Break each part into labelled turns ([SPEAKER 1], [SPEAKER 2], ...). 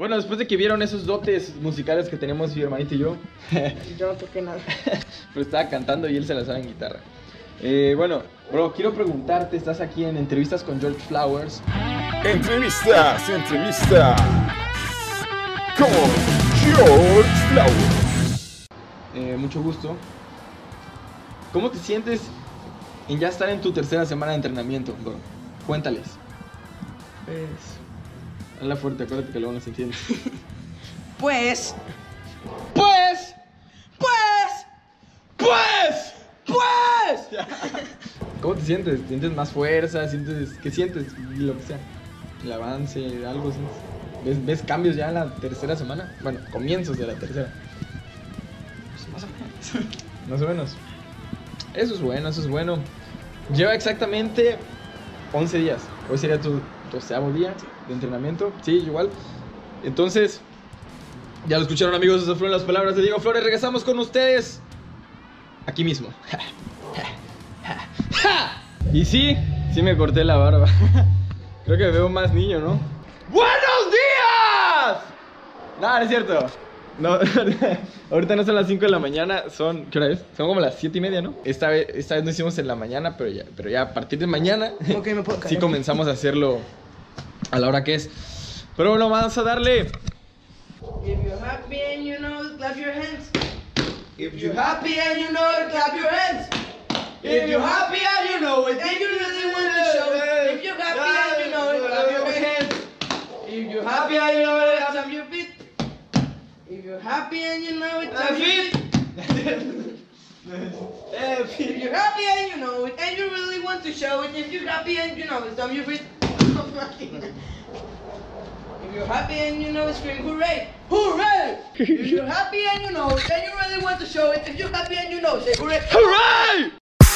[SPEAKER 1] Bueno, después de que vieron esos dotes musicales que tenemos mi hermanito y yo.
[SPEAKER 2] Yo no toqué nada.
[SPEAKER 1] Pero estaba cantando y él se la sabe en guitarra. Bueno, bro, quiero preguntarte, estás aquí en Entrevistas con George Flowers.
[SPEAKER 3] Entrevistas con George Flowers.
[SPEAKER 1] Mucho gusto. ¿Cómo te sientes en ya estar en tu tercera semana de entrenamiento, bro? Cuéntales.
[SPEAKER 2] Pues...
[SPEAKER 1] Habla fuerte, acuérdate que luego no se entiende.
[SPEAKER 2] Pues...
[SPEAKER 1] ¿Cómo te sientes? ¿Sientes más fuerza? ¿Qué sientes? Lo que sea. El avance, algo así. ¿Ves cambios ya en la tercera semana? Bueno, comienzos de la tercera.
[SPEAKER 2] Pues más o menos.
[SPEAKER 1] Más o menos. Eso es bueno, eso es bueno. Lleva exactamente 11 días. Hoy sería tu 12º día de entrenamiento. Sí, igual. Entonces, ya lo escucharon, amigos. Esas fueron las palabras de Diego Flores. Regresamos con ustedes aquí mismo. Y sí me corté la barba. Creo que me veo más niño, ¿no? ¡Buenos días! No, no es cierto. No, ahorita no son las 5 de la mañana, son... ¿Qué hora es? Son como las 7:30, ¿no? Esta vez no hicimos en la mañana, pero ya a partir de mañana
[SPEAKER 2] Ok, me puedo caer.
[SPEAKER 1] sí comenzamos a hacerlo a la hora que es. Pero bueno, vamos a darle.
[SPEAKER 2] If you're happy and you know it, clap your hands. If you're happy and you know it, clap your hands. If you're happy and you know it, and you really want to show it. If you're happy and you know it, clap your hands. If you're happy and you know it, stamp your feet. If you're happy and you know it, stamp your feet. If you're happy and you know it, and you really want to show it. If you're happy and you know it, stamp your feet. If you're happy and you know it, scream hooray! Hooray! If you're happy and you know it, and you really want to show it. If you're happy and you know it, say hooray!
[SPEAKER 1] ¡Hooray!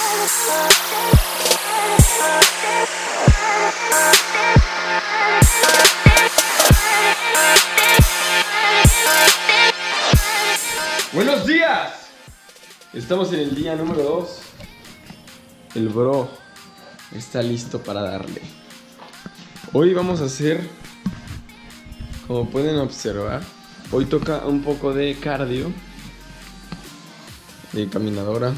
[SPEAKER 1] Buenos días. Estamos en el día número 2. El bro está listo para darle. Hoy vamos a hacer, como pueden observar, hoy toca un poco de cardio, de caminadora.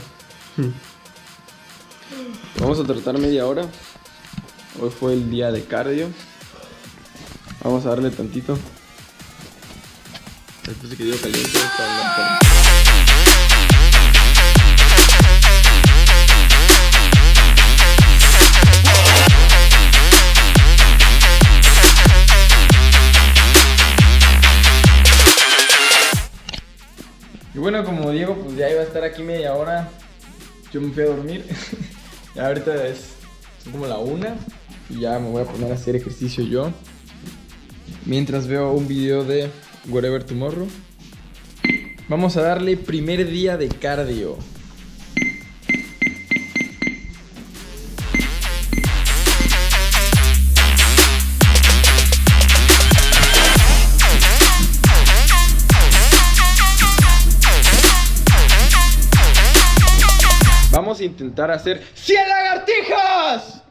[SPEAKER 1] Vamos a tratar media hora. Hoy fue el día de cardio. Vamos a darle tantito. Después de que dio caliente. Y bueno, como Diego pues ya iba a estar aquí media hora, yo me fui a dormir. Ya ahorita son como la 1 y ya me voy a poner a hacer ejercicio yo, mientras veo un video de Whatever Tomorrow. Vamos a darle primer día de cardio. Vamos a intentar hacer 100 lagartijas.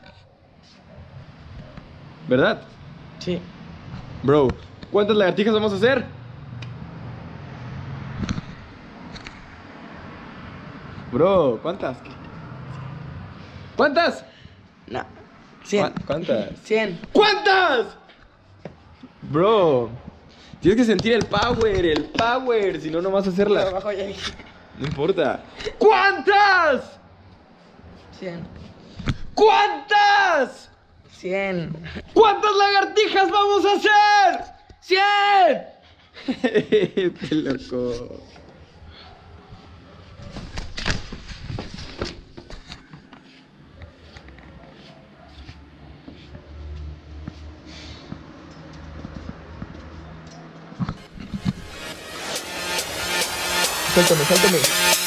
[SPEAKER 1] ¿Verdad?
[SPEAKER 2] Sí.
[SPEAKER 1] Bro, ¿cuántas lagartijas vamos a hacer? Bro, ¿cuántas? ¿Cuántas?
[SPEAKER 2] No. 100.
[SPEAKER 1] ¿Cuántas?
[SPEAKER 2] 100.
[SPEAKER 1] ¿Cuántas? Bro, tienes que sentir el power, si no, no vas a hacerla.
[SPEAKER 2] Abajo ya dije.
[SPEAKER 1] No importa. ¿Cuántas?
[SPEAKER 2] 100.
[SPEAKER 1] ¿Cuántas?
[SPEAKER 2] 100.
[SPEAKER 1] ¿Cuántas lagartijas vamos a hacer? 100. Qué loco. Sáltame.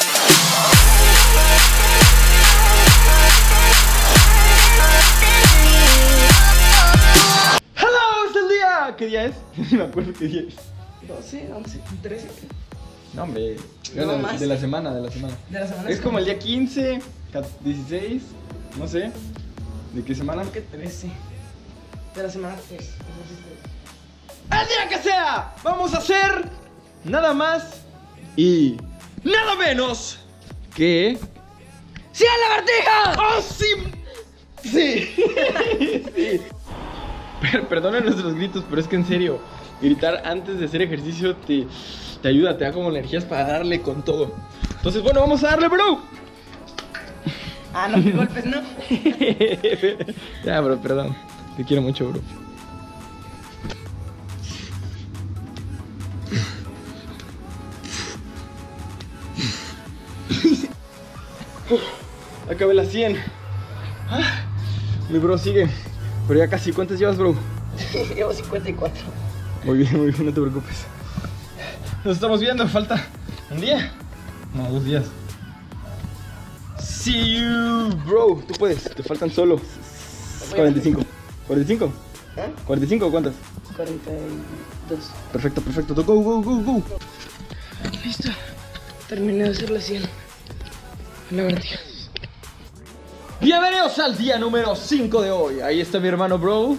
[SPEAKER 1] ¡Hello! ¡Es el día! ¿Qué día es? No me acuerdo qué día es.
[SPEAKER 2] 12, 11, 13.
[SPEAKER 1] No, hombre.
[SPEAKER 2] No,
[SPEAKER 1] Bueno,
[SPEAKER 2] más.
[SPEAKER 1] de la semana.
[SPEAKER 2] De la semana.
[SPEAKER 1] Es como el día 15, 16, no sé. ¿De qué semana?
[SPEAKER 2] Que 13. De la semana 3.
[SPEAKER 1] el día que sea, vamos a hacer nada más y nada menos que...
[SPEAKER 2] ¡100 lagartijas!
[SPEAKER 1] ¡Oh, sí! Sí. Sí. Perdonen nuestros gritos, pero es que en serio, gritar antes de hacer ejercicio te ayuda, te da como energías para darle con todo. Entonces, bueno, vamos a darle, bro.
[SPEAKER 2] Ah, no, qué golpes, ¿no?
[SPEAKER 1] Ya, bro, perdón. Te quiero mucho, bro. Acabé las 100. Mi bro sigue. Pero ya casi. ¿Cuántas llevas, bro?
[SPEAKER 2] Llevo 54.
[SPEAKER 1] Muy bien, no te preocupes. Nos estamos viendo. Falta un día. No, 2 días. See you, bro. Tú puedes. Te faltan solo 45. ¿45?
[SPEAKER 2] ¿Eh?
[SPEAKER 1] ¿45 o cuántas?
[SPEAKER 2] 42.
[SPEAKER 1] Perfecto. Go.
[SPEAKER 2] Listo. Terminé de hacer las 100 lagartijas.
[SPEAKER 1] Bienvenidos al día número 5 de hoy. Ahí está mi hermano, bro.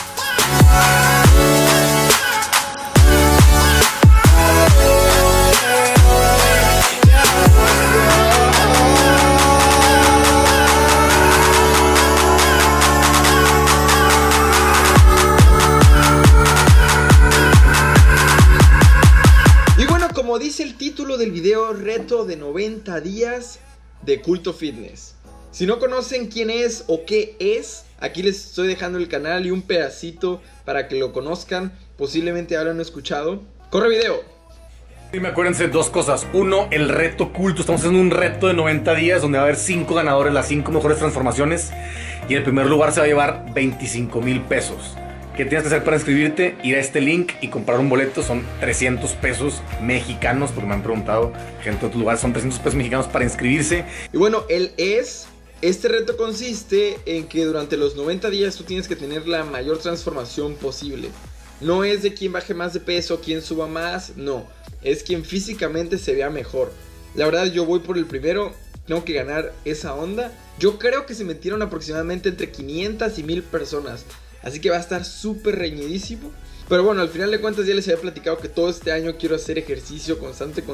[SPEAKER 1] Y bueno, como dice el título del video, reto de 90 días de Culto Fitness. Si no conocen quién es o qué es, aquí les estoy dejando el canal y un pedacito para que lo conozcan. Posiblemente ahora no he escuchado. ¡Corre video!
[SPEAKER 4] Dime, acuérdense 2 cosas. 1, el reto culto. Estamos haciendo un reto de 90 días donde va a haber 5 ganadores, las 5 mejores transformaciones. Y en el primer lugar se va a llevar 25,000 pesos. ¿Qué tienes que hacer para inscribirte? Ir a este link y comprar un boleto. Son 300 pesos mexicanos, porque me han preguntado gente de otros lugares. Son 300 pesos mexicanos para inscribirse.
[SPEAKER 1] Y bueno, este reto consiste en que durante los 90 días tú tienes que tener la mayor transformación posible. No es de quien baje más de peso, quien suba más, no. Es quien físicamente se vea mejor. La verdad yo voy por el primero, tengo que ganar esa onda. Yo creo que se metieron aproximadamente entre 500 y 1000 personas. Así que va a estar súper reñidísimo. Pero bueno, al final de cuentas ya les había platicado que todo este año quiero hacer ejercicio constante.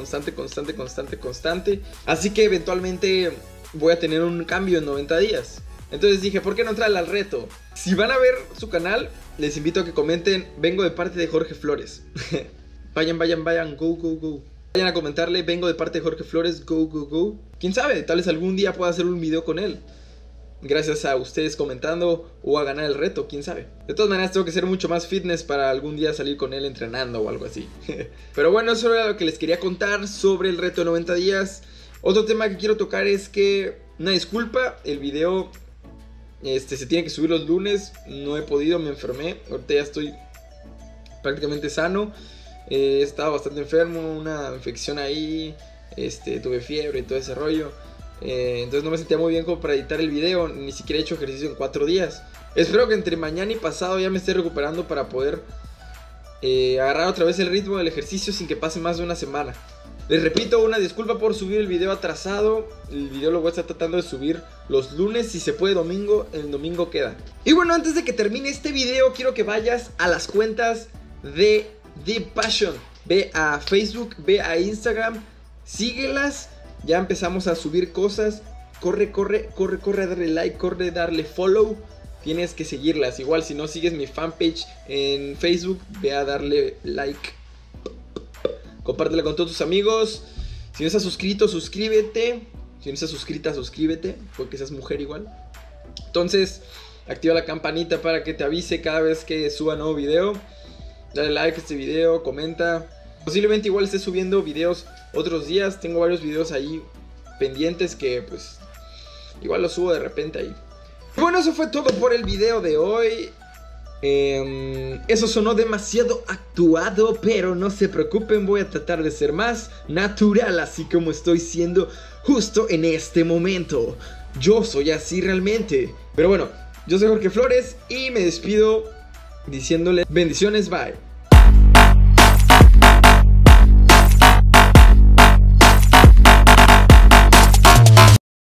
[SPEAKER 1] Así que eventualmente voy a tener un cambio en 90 días. Entonces dije, ¿por qué no entrarle al reto? Si van a ver su canal, les invito a que comenten, vengo de parte de Jorge Flores. Vayan, go. Vayan a comentarle, vengo de parte de Jorge Flores, go. ¿Quién sabe? Tal vez algún día pueda hacer un video con él. Gracias a ustedes comentando o a ganar el reto, quién sabe. De todas maneras tengo que ser mucho más fitness para algún día salir con él entrenando o algo así. Pero bueno, eso era lo que les quería contar sobre el reto de 90 días. Otro tema que quiero tocar es que, una disculpa, el video se tiene que subir los lunes. No he podido, me enfermé. Ahorita ya estoy prácticamente sano. He estado bastante enfermo, una infección ahí. Tuve fiebre y todo ese rollo. Entonces no me sentía muy bien como para editar el video. Ni siquiera he hecho ejercicio en 4 días. Espero que entre mañana y pasado ya me esté recuperando para poder agarrar otra vez el ritmo del ejercicio sin que pase más de una semana. Les repito, una disculpa por subir el video atrasado. El video lo voy a estar tratando de subir los lunes. Si se puede domingo, el domingo queda. Y bueno, antes de que termine este video, quiero que vayas a las cuentas de The Passion. Ve a Facebook, ve a Instagram, síguelas. Ya empezamos a subir cosas. Corre a darle like, corre a darle follow. Tienes que seguirlas. Igual si no sigues mi fanpage en Facebook, ve a darle like. Compártela con todos tus amigos. Si no estás suscrito, suscríbete. Si no estás suscrita, suscríbete, porque seas mujer igual. Entonces, activa la campanita para que te avise cada vez que suba nuevo video. Dale like a este video, comenta. Posiblemente igual esté subiendo videos otros días. Tengo varios videos ahí pendientes que pues igual los subo de repente ahí. Y bueno, eso fue todo por el video de hoy. Eso sonó demasiado actuado, pero no se preocupen, voy a tratar de ser más natural, así como estoy siendo justo en este momento. Yo soy así realmente. Pero bueno, yo soy Jorge Flores y me despido diciéndole bendiciones, bye.